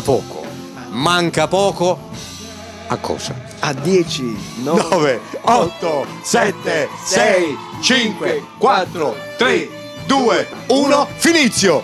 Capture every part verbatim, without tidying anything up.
poco. Manca poco. A cosa? A dieci, nove, otto, sette, sei, cinque, quattro, tre, due, uno, finizio!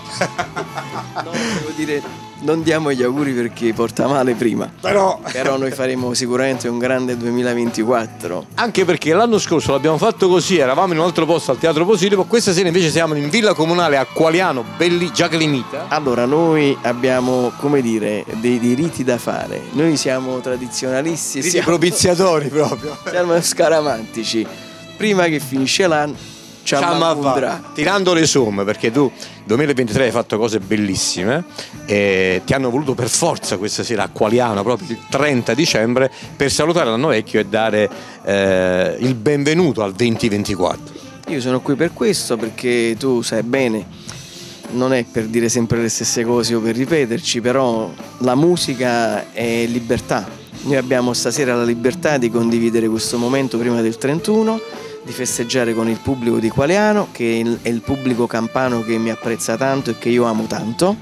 No, devo dire, non diamo gli auguri perché porta male prima. Però... Però noi faremo sicuramente un grande duemilaventiquattro. Anche perché l'anno scorso l'abbiamo fatto così, eravamo in un altro posto al Teatro Posillipo, questa sera invece siamo in Villa Comunale a Qualiano, belli, Giaclimita. Allora, noi abbiamo, come dire, dei diritti da fare. Noi siamo tradizionalisti, Riti siamo propiziatori proprio. siamo scaramantici. Prima che finisce l'anno, ciamma tirando le somme, perché tu duemilaventitré hai fatto cose bellissime e ti hanno voluto per forza questa sera a Qualiano proprio il trenta dicembre per salutare l'anno vecchio e dare eh, il benvenuto al duemilaventiquattro. Io sono qui per questo, perché tu sai bene, non è per dire sempre le stesse cose o per ripeterci, però la musica è libertà. Noi abbiamo stasera la libertà di condividere questo momento prima del trentuno, di festeggiare con il pubblico di Qualiano, che è il pubblico campano che mi apprezza tanto e che io amo tanto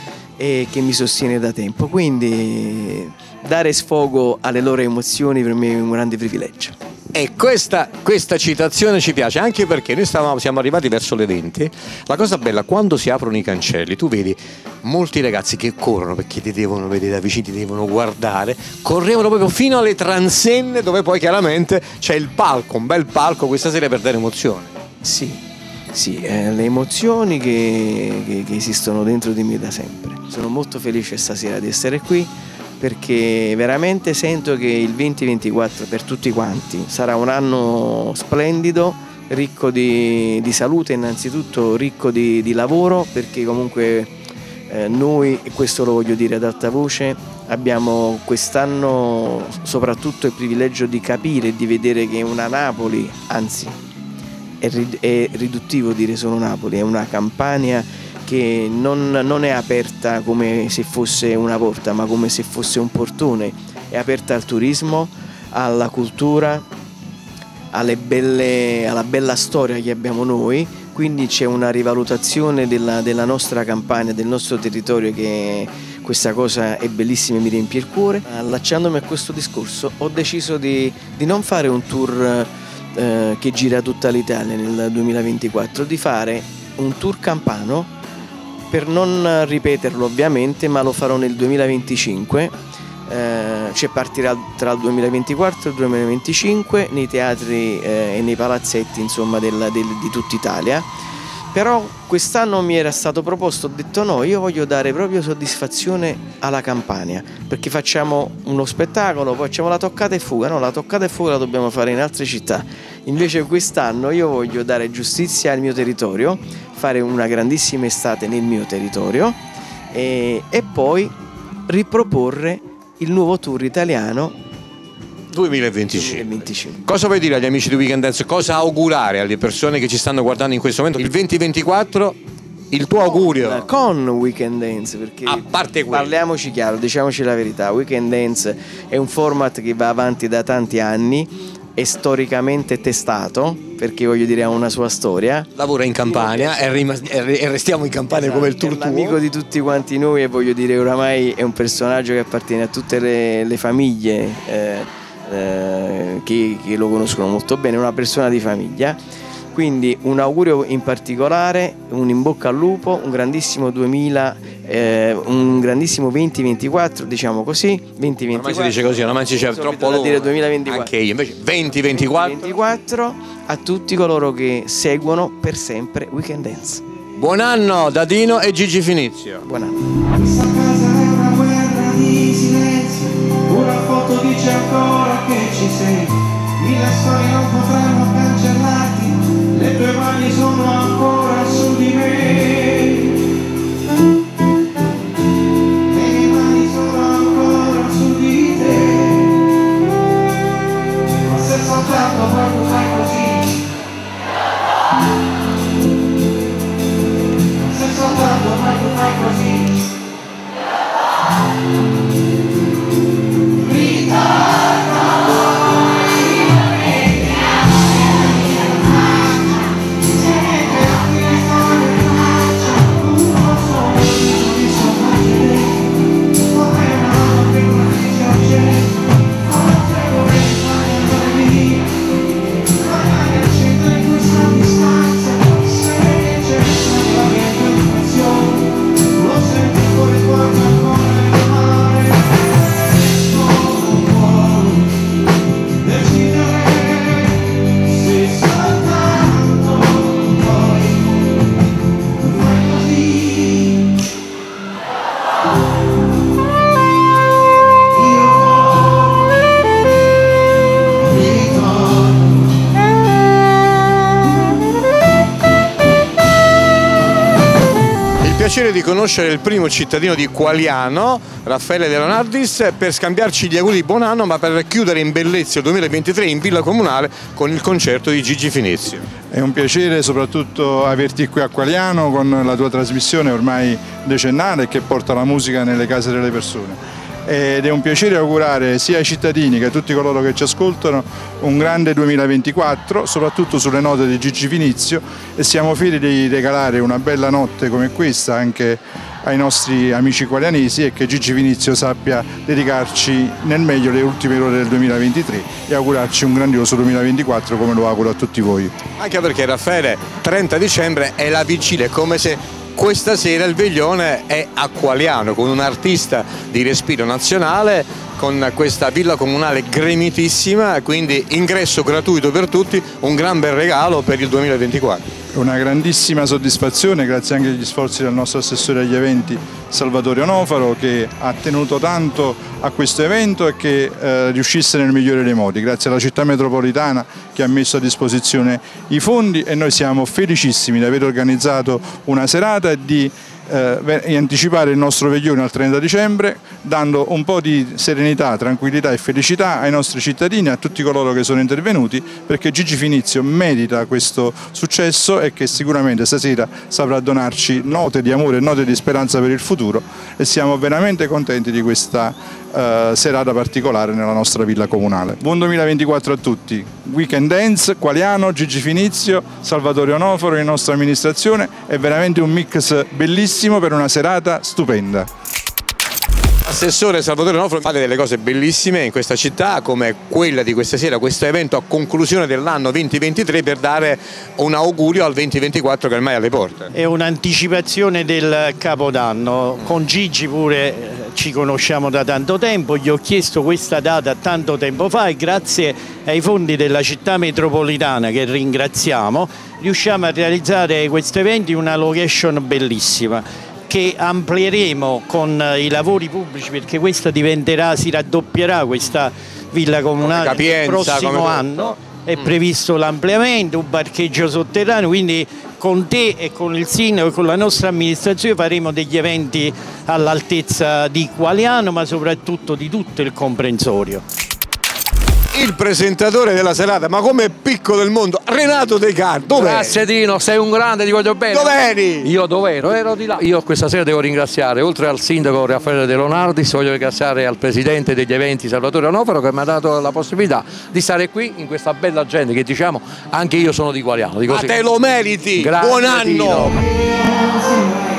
e che mi sostiene da tempo, quindi dare sfogo alle loro emozioni per me è un grande privilegio. E questa, questa citazione ci piace anche perché noi stavamo, siamo arrivati verso le venti. La cosa bella, quando si aprono i cancelli, tu vedi molti ragazzi che corrono perché ti devono vedere da vicino, ti devono guardare, correvano proprio fino alle transenne dove poi chiaramente c'è il palco, un bel palco questa sera per dare emozione. Sì, sì, eh, le emozioni che, che, che esistono dentro di me da sempre. Sono molto felice stasera di essere qui, perché veramente sento che il duemilaventiquattro per tutti quanti sarà un anno splendido, ricco di, di salute innanzitutto, ricco di, di lavoro, perché comunque eh, noi, e questo lo voglio dire ad alta voce, abbiamo quest'anno soprattutto il privilegio di capire e di vedere che una Napoli, anzi è, è riduttivo dire solo Napoli, è una Campania che non, non è aperta come se fosse una porta, ma come se fosse un portone. È aperta al turismo, alla cultura, alle belle, alla bella storia che abbiamo noi, quindi c'è una rivalutazione della, della nostra Campania, del nostro territorio, che questa cosa è bellissima e mi riempie il cuore. Allacciandomi a questo discorso ho deciso di, di non fare un tour eh, che gira tutta l'Italia nel duemilaventiquattro, di fare un tour campano, per non ripeterlo ovviamente, ma lo farò nel duemilaventicinque, eh, cioè partirà tra il duemilaventiquattro e il duemilaventicinque nei teatri eh, e nei palazzetti, insomma, del, del, di tutta Italia. Però quest'anno mi era stato proposto, ho detto no, io voglio dare proprio soddisfazione alla Campania, perché facciamo uno spettacolo, poi facciamo la toccata e fuga, no, la toccata e fuga la dobbiamo fare in altre città. Invece quest'anno io voglio dare giustizia al mio territorio, fare una grandissima estate nel mio territorio e, e poi riproporre il nuovo tour italiano duemilaventicinque. duemilaventicinque. Cosa vuoi dire agli amici di Weekend Dance? Cosa augurare alle persone che ci stanno guardando in questo momento? Il duemilaventiquattro, il tuo augurio? Con Weekend Dance, perché a parte quello, parliamoci chiaro, diciamoci la verità, Weekend Dance è un format che va avanti da tanti anni, è storicamente testato, perché voglio dire ha una sua storia. Lavora in Campania e, e restiamo in Campania, esatto, come il tour tuo. È l'amico di tutti quanti noi e voglio dire oramai è un personaggio che appartiene a tutte le, le famiglie eh, eh, che, che lo conoscono molto bene, è una persona di famiglia. Quindi un augurio in particolare, un in bocca al lupo, un grandissimo duemila, eh, un grandissimo duemilaventiquattro, diciamo così. duemilaventiquattro. Ormai si dice così, ormai si dice troppo lungo. Dire duemilaventiquattro. Anche io, invece duemilaventiquattro. duemilaventiquattro a tutti coloro che seguono per sempre Weekend Dance. Buon anno da Dino e Gigi Finizio. Buon anno. Questa casa è una guerra di silenzio, una foto dice ancora che ci sei, mille storie non potranno cancellarti. Le tue mani sono ancora su di me, le mie mani sono ancora su di te, ma se soltanto poi tu fai così, ma se soltanto poi tu fai così, ritorna. piacere di conoscere il primo cittadino di Qualiano, Raffaele De Leonardis, per scambiarci gli auguri di buon anno, ma per chiudere in bellezza il duemilaventitré in Villa Comunale con il concerto di Gigi Finizio. È un piacere soprattutto averti qui a Qualiano con la tua trasmissione ormai decennale che porta la musica nelle case delle persone. Ed è un piacere augurare sia ai cittadini che a tutti coloro che ci ascoltano un grande duemilaventiquattro, soprattutto sulle note di Gigi Finizio, e siamo fieri di regalare una bella notte come questa anche ai nostri amici qualianesi e che Gigi Finizio sappia dedicarci nel meglio le ultime ore del duemilaventitré e augurarci un grandioso duemilaventiquattro come lo auguro a tutti voi. Anche perché, Raffaele, trenta dicembre è la vigilia, è come se questa sera il veglione è a Qualiano con un artista di respiro nazionale, con questa Villa Comunale gremitissima, quindi ingresso gratuito per tutti, un gran bel regalo per il duemilaventiquattro. Una grandissima soddisfazione, grazie anche agli sforzi del nostro assessore agli eventi Salvatore Onofaro, che ha tenuto tanto a questo evento e che eh, riuscisse nel migliore dei modi, grazie alla città metropolitana che ha messo a disposizione i fondi, e noi siamo felicissimi di aver organizzato una serata e di Eh, anticipare il nostro veglione al trenta dicembre, dando un po' di serenità, tranquillità e felicità ai nostri cittadini e a tutti coloro che sono intervenuti, perché Gigi Finizio merita questo successo e che sicuramente stasera saprà donarci note di amore e note di speranza per il futuro, e siamo veramente contenti di questa eh, serata particolare nella nostra Villa Comunale. Buon duemilaventiquattro a tutti, Weekend Dance, Qualiano, Gigi Finizio, Salvatore Onofaro e la nostra amministrazione, è veramente un mix bellissimo per una serata stupenda. Assessore Salvatore Onofaro, fate delle cose bellissime in questa città come quella di questa sera, questo evento a conclusione dell'anno duemilaventitré per dare un augurio al duemilaventiquattro che ormai è alle porte. È un'anticipazione del Capodanno, con Gigi pure ci conosciamo da tanto tempo, gli ho chiesto questa data tanto tempo fa e grazie ai fondi della città metropolitana, che ringraziamo, riusciamo a realizzare questo evento in una location bellissima che amplieremo con i lavori pubblici, perché questa diventerà, si raddoppierà questa Villa Comunale il prossimo anno, è previsto l'ampliamento, un parcheggio sotterraneo, quindi con te e con il sindaco e con la nostra amministrazione faremo degli eventi all'altezza di Qualiano, ma soprattutto di tutto il comprensorio. Il presentatore della serata, ma come piccolo del mondo, Renato De Carlo. Grazie Dino, sei un grande, ti voglio bene. Dov'eri? Io dov'ero? Ero di là. Io questa sera devo ringraziare, oltre al sindaco Raffaele De Leonardis, voglio ringraziare al presidente degli eventi Salvatore Onofaro, che mi ha dato la possibilità di stare qui in questa bella gente che, diciamo, anche io sono di Qualiano. Ma te lo meriti. Grazie, buon anno. Dino.